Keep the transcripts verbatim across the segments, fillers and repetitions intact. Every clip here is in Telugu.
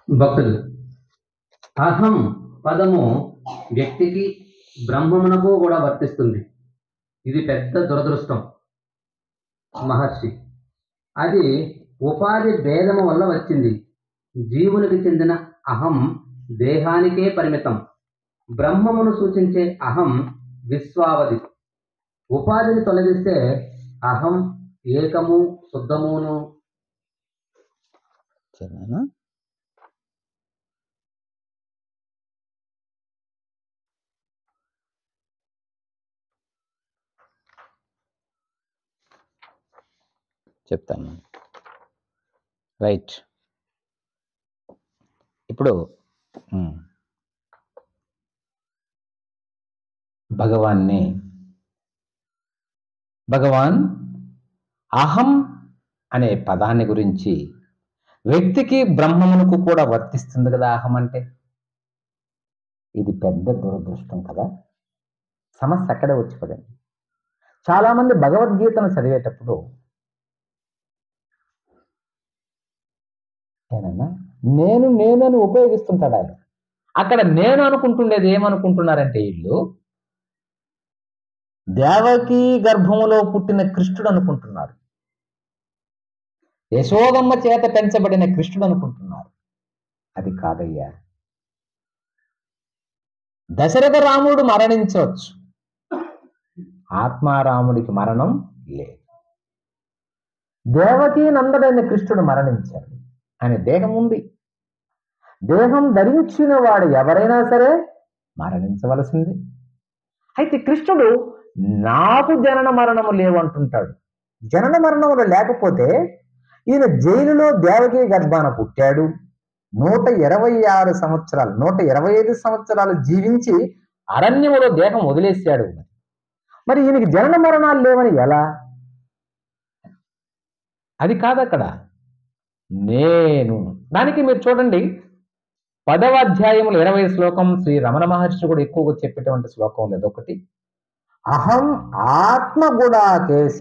భక్తులు అహం పదము వ్యక్తికి బ్రహ్మమునకు కూడా వర్తిస్తుంది. ఇది పెద్ద దురదృష్టం మహర్షి. అది ఉపాధి భేదము వల్ల వచ్చింది. జీవునికి చెందిన అహం దేహానికే పరిమితం. బ్రహ్మమును సూచించే అహం విశ్వావధి. ఉపాధిని తొలగిస్తే అహం ఏకము శుద్ధమును. సరేనా? చెప్తాను. రైట్. ఇప్పుడు భగవాన్ని భగవాన్ అహం అనే పదాన్ని గురించి వ్యక్తికి బ్రహ్మమునకు కూడా వర్తిస్తుంది కదా అహం అంటే. ఇది పెద్ద దురదృష్టం కదా. సమస్య అక్కడే వచ్చి పడింది. చాలామంది భగవద్గీతను చదివేటప్పుడు ఏనన్నా నేను నేను అని ఉపయోగిస్తుంటాడు ఆయన. అక్కడ నేను అనుకుంటుండేది ఏమనుకుంటున్నారంటే వీళ్ళు దేవకీ గర్భములో పుట్టిన కృష్ణుడు అనుకుంటున్నారు. యశోదమ్మ చేత పెంచబడిన కృష్ణుడు అనుకుంటున్నారు. అది కాదయ్యా. దశరథ రాముడు మరణించవచ్చు, ఆత్మారాముడికి మరణం లేదు. దేవకీ నందడైన కృష్ణుడు మరణించాడు. ఆయన దేహం ఉంది. దేహం ధరించిన వాడు ఎవరైనా సరే మరణించవలసింది. అయితే కృష్ణుడు నాకు జనన మరణము లేవంటుంటాడు. జనన మరణములు లేకపోతే ఈయన జైలులో దేవకీ గర్భాన పుట్టాడు. నూట ఇరవై ఆరు సంవత్సరాలు నూట ఇరవై ఐదు సంవత్సరాలు జీవించి అరణ్యములో దేహం వదిలేశాడు. మరి ఈయనకి జనన మరణాలు లేవని ఎలా? అది కాదు అక్కడ. నేను దానికి మీరు చూడండి, పదవ అధ్యాయములు ఇరవై శ్లోకం శ్రీ రమణ మహర్షి కూడా ఎక్కువగా చెప్పేటువంటి శ్లోకం లేదు ఒకటి. అహం ఆత్మగుణాకేశ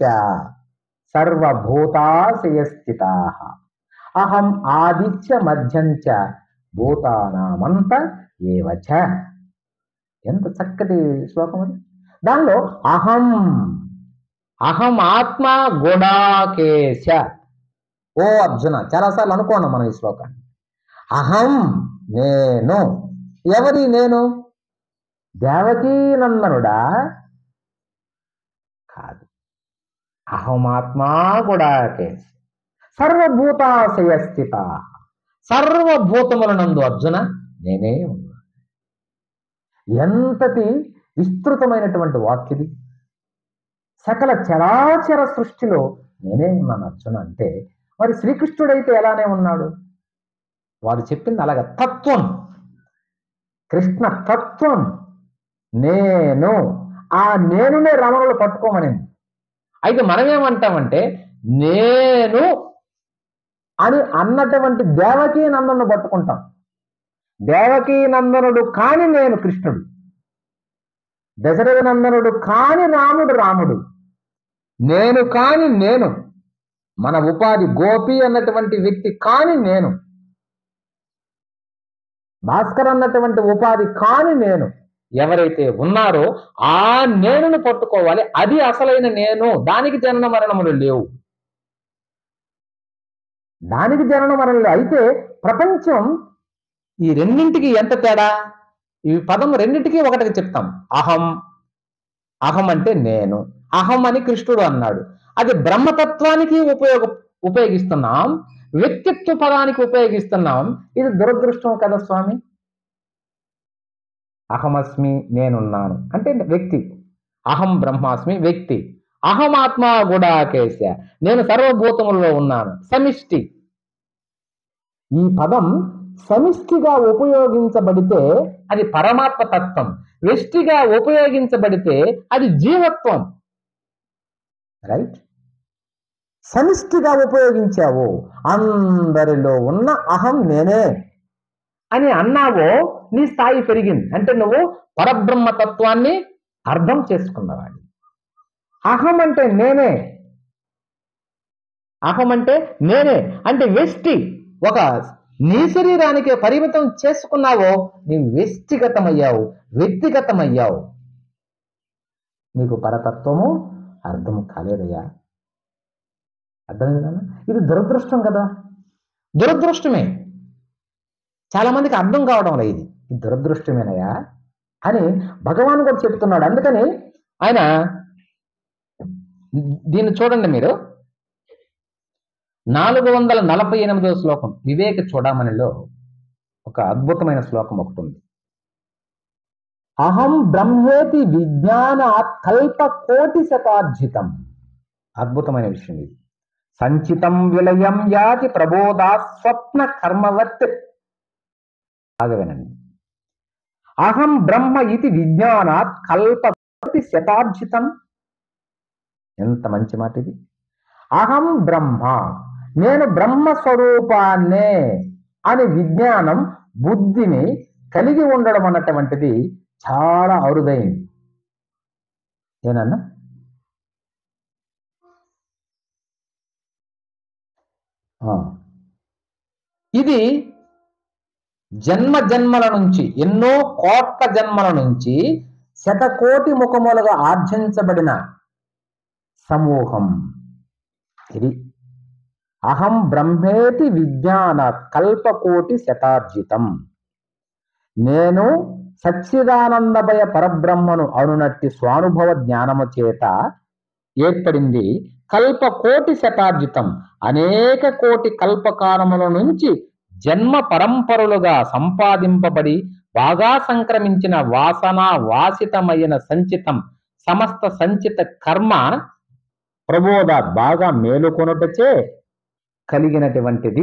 సర్వభూతాశయస్థితా అహం ఆదిత్య మధ్యంచ భూతానామంత ఏవచ. ఎంత చక్కటి శ్లోకం అది. దానిలో అహం అహం ఆత్మ గుణాకేశ. ఓ అర్జున, చాలాసార్లు అనుకోండి మనం ఈ శ్లోకాన్ని. అహం నేను. ఎవరి నేను? దేవకీ నందనుడా? కాదు. అహమాత్మా గుణాకేశ సర్వభూతాశయ స్థిత. సర్వభూతములనందు అర్జున నేనే ఉన్నా. ఎంతటి విస్తృతమైనటువంటి వాక్యది. సకల చరాచర సృష్టిలో నేనే ఉన్నాను అర్జున అంటే, మరి శ్రీకృష్ణుడైతే ఎలానే ఉన్నాడు? వాడు చెప్పింది అలాగ తత్వం, కృష్ణ తత్వం. నేను, ఆ నేనునే రమణులు పట్టుకోమనింది. అయితే మనమేమంటామంటే నేను అని అన్నటువంటి దేవకీ నందనుడు పట్టుకుంటాం. దేవకీ నందనుడు కాని నేను కృష్ణుడు, దశరథ నందనుడు కాని రాముడు రాముడు, నేను కాని నేను, మన ఉపాధి గోపి అన్నటువంటి వ్యక్తి కాని నేను, భాస్కర్ అన్నటువంటి ఉపాధి కాని నేను ఎవరైతే ఉన్నారో ఆ నేనును పట్టుకోవాలి. అది అసలైన నేను. దానికి జనన మరణములు లేవు. దానికి జనన మరణములు. అయితే ప్రపంచం ఈ రెండింటికి ఎంత తేడా? ఈ పదం రెండింటికి ఒకటికి చెప్తాం. అహం, అహం అంటే నేను. అహం అని కృష్ణుడు అన్నాడు. అది బ్రహ్మతత్వానికి ఉపయోగ ఉపయోగిస్తున్నాం, వ్యక్తిత్వ పదానికి ఉపయోగిస్తున్నాం. ఇది దురదృష్టం కదా స్వామి. అహమస్మి నేనున్నాను అంటే వ్యక్తి, అహం బ్రహ్మాస్మి వ్యక్తి, అహమాత్మ గుడాకేశ నేను సర్వభూతములలో ఉన్నాను సమిష్టి. ఈ పదం సమిష్టిగా ఉపయోగించబడితే అది పరమాత్మ తత్వం, వ్యష్టిగా ఉపయోగించబడితే అది జీవత్వం. రైట్? సమిష్టిగా ఉపయోగించావు, అందరిలో ఉన్న అహం నేనే అని అన్నావో నీ స్థాయి పెరిగింది. అంటే నువ్వు పరబ్రహ్మ తత్వాన్ని అర్థం చేసుకున్నవాడి. అహం అంటే నేనే, అహం అంటే నేనే అంటే వ్యష్టి. ఒక నీ శరీరానికే పరిమితం చేసుకున్నావో నీవు వ్యక్తిగతమయ్యావు వ్యక్తిగతమయ్యావు నీకు పరతత్వము అర్థం కాలేదయ్యా. అర్థమైందా? ఇది దురదృష్టం కదా, దురదృష్టమే. చాలా మందికి అర్థం కావడం లేదు. ఇది ఇది దురదృష్టమేనయ్యా అని భగవాన్ కూడా చెప్తున్నాడు. అందుకని ఆయన దీన్ని చూడండి మీరు, నాలుగు వందల నలభై ఎనిమిదవ శ్లోకం వివేక చూడమనిలో ఒక అద్భుతమైన శ్లోకం ఒకటి ఉంది. అహం బ్రహ్మేతి విజ్ఞానాత్ కల్ప కోటి శతార్జితం. అద్భుతమైన విషయం ఇది. సంచితం విలయం యాతి ప్రబోధా స్వప్న కర్మవత్. బాగా వినండి. అహం బ్రహ్మ ఇది విజ్ఞానాత్ కల్ప కోటి శతార్జితం. ఎంత మంచి మాట ఇది. అహం బ్రహ్మ, నేను బ్రహ్మస్వరూపాన్నే అని విజ్ఞానం బుద్ధిని కలిగి ఉండడం అన్నటువంటిది చాలా అరుదైంది. ఏనన్నా? ఇది జన్మ జన్మల నుంచి, ఎన్నో కోట్ల జన్మల నుంచి శతకోటి ముఖములుగా ఆర్జించబడిన సమూహం ఇది. అహం బ్రహ్మేతి విజ్ఞాన కల్పకోటి శతార్జితం. నేను సచ్చిదానందమయ పరబ్రహ్మను అనునట్టి స్వానుభవ జ్ఞానము చేత ఏర్పడింది కల్ప కోటి శతార్జితం. అనేక కోటి కల్పకాలముల నుంచి జన్మ పరంపరలుగా సంపాదింపబడి బాగా సంక్రమించిన వాసన వాసితమైన సంచితం సమస్త సంచిత కర్మ ప్రబోధ బాగా మేలుకొనుటచే కలిగినటువంటిది.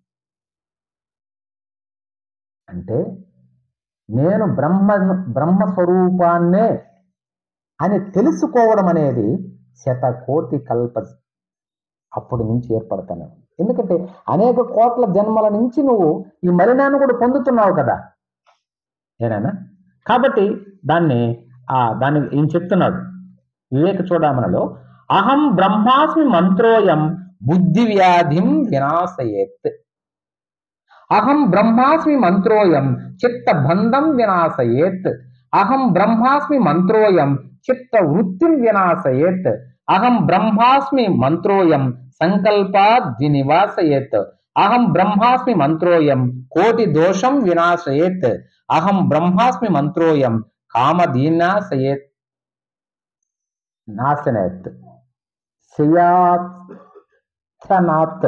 అంటే నేను బ్రహ్మ బ్రహ్మస్వరూపాన్నే అని తెలుసుకోవడం అనేది శతకోటి కల్ప అప్పటి నుంచి ఏర్పడతాను. ఎందుకంటే అనేక కోట్ల జన్మల నుంచి నువ్వు ఈ మలినాన్ని కూడా పొందుతున్నావు కదా, ఏనానా? కాబట్టి దాన్ని ఆ దాన్ని ఏం చెప్తున్నాడు వివేక చూడమనలో, అహం బ్రహ్మాస్మి మంత్రోయం బుద్ధి వ్యాధిం వినాశయేత్. అహం బ్రహ్మాస్మి మంత్రోయం చిత్త బంధం వినాశయేత్. అహం బ్రహ్మాస్మి మంత్రోయం చిత్త వృత్తిం వినాశయేత్. అహం బ్రహ్మాస్మి మంత్రోయం సంకల్పాద్వినివాసయేత్. అహం బ్రహ్మాస్మి మంత్రోయం కోటి దోషం వినాశయేత్. అహం బ్రహ్మాస్మి మంత్రోయం కామదీనాశయేత్ నాశనేత్ శయాత్నాత్.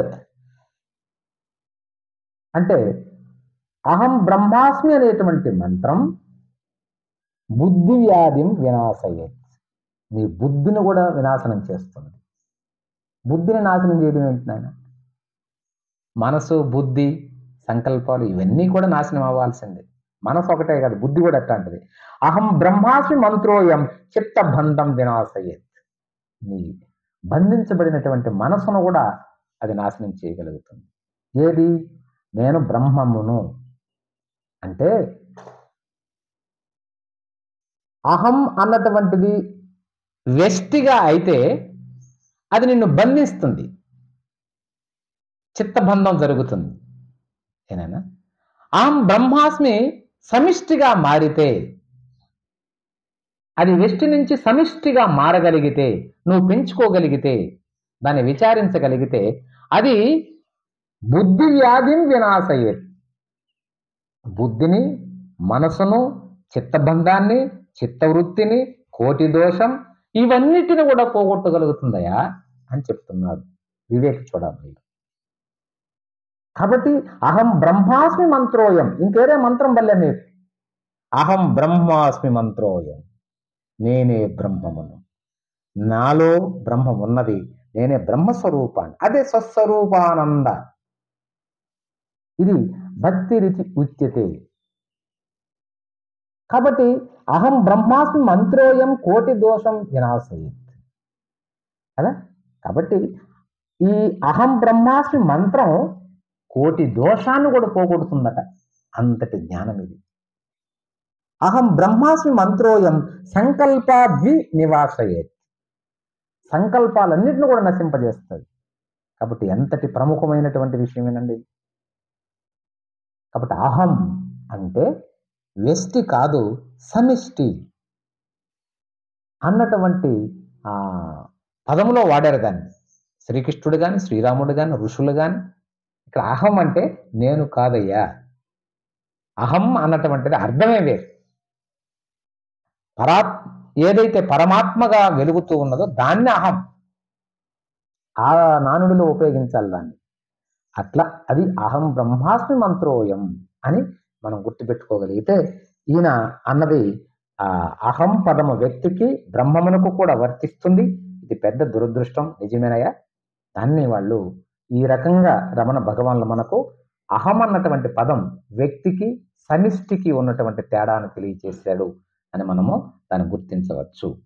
అంటే అహం బ్రహ్మాస్మి అనేటువంటి మంత్రం బుద్ధి వ్యాధిం వినాశయేత్. నీ బుద్ధిని కూడా వినాశనం చేస్తుంది. బుద్ధిని నాశనం చేయడం ఏంటి నాయన? మనసు బుద్ధి సంకల్పాలు ఇవన్నీ కూడా నాశనం అవ్వాల్సిందే. మనసు ఒకటే కాదు, బుద్ధి కూడా అట్లాంటిది. అహం బ్రహ్మాస్మి మంత్రోయం చిత్త బంధం వినాశయేత్. నీ బంధించబడినటువంటి మనసును కూడా అది నాశనం చేయగలుగుతుంది. ఏది? నేను బ్రహ్మమును అంటే అహం అన్నటువంటిది వ్యష్టిగా అయితే అది నిన్ను బంధిస్తుంది, చిత్తబంధం జరుగుతుంది. ఏనైనా అహం బ్రహ్మాస్మి సమిష్టిగా మారితే, అది వ్యష్టి నుంచి సమిష్టిగా మారగలిగితే, నువ్వు పెంచుకోగలిగితే, దాన్ని విచారించగలిగితే అది బుద్ధి వ్యాధిని వినాశయేత్. బుద్ధిని, మనసును, చిత్తబంధాన్ని, చిత్తవృత్తిని, కోటి దోషం ఇవన్నిటిని కూడా పోగొట్టగలుగుతుందయా అని చెప్తున్నాడు వివేక చూడాలి. కాబట్టి అహం బ్రహ్మాస్మి మంత్రోయం, ఇంకేరే మంత్రం వల్లే మీకు అహం బ్రహ్మాస్మి మంత్రోయం, నేనే బ్రహ్మమును, నాలో బ్రహ్మం ఉన్నది, నేనే బ్రహ్మస్వరూపాన్ని, అదే స్వస్వరూపానంద. ఇది భక్తి రుచి ఉచ్యతే. కాబట్టి అహం బ్రహ్మాస్మి మంత్రోయం కోటి దోషం వినాశయేత్ కదా. కాబట్టి ఈ అహం బ్రహ్మాస్మి మంత్రం కోటి దోషాన్ని కూడా పోగొడుతుందట. అంతటి జ్ఞానం ఇది. అహం బ్రహ్మాస్మి మంత్రోయం సంకల్పాద్వి నివాసయేత్. సంకల్పాలన్నింటిని కూడా నశింపజేస్తుంది. కాబట్టి ఎంతటి ప్రముఖమైనటువంటి విషయమేనండి. కాబట్టి అహం అంటే వ్యష్టి కాదు, సమిష్టి అన్నటువంటి ఆ పదములో వాడారు దాన్ని. శ్రీకృష్ణుడు కానీ, శ్రీరాముడు కానీ, ఋషులు కానీ. ఇక్కడ అహం అంటే నేను కాదయ్యా. అహం అన్నటువంటిది అర్థమే వేరు. పరా ఏదైతే పరమాత్మగా వెలుగుతూ ఉన్నదో దాన్ని అహం. ఆ నానుడిలో ఉపయోగించాలి దాన్ని. అట్లా అది అహం బ్రహ్మాస్మి మంత్రోయం అని మనం గుర్తుపెట్టుకోగలిగితే, ఈయన అన్నది ఆ అహం పదము వ్యక్తికి బ్రహ్మమునకు కూడా వర్తిస్తుంది. ఇది పెద్ద దురదృష్టం, నిజమేనయ్యా. దాన్ని వాళ్ళు ఈ రకంగా రమణ భగవాన్లు మనకు అహం అన్నటువంటి పదం వ్యక్తికి సమిష్టికి ఉన్నటువంటి తేడాను తెలియజేశాడు అని మనము దాన్ని గుర్తించవచ్చు.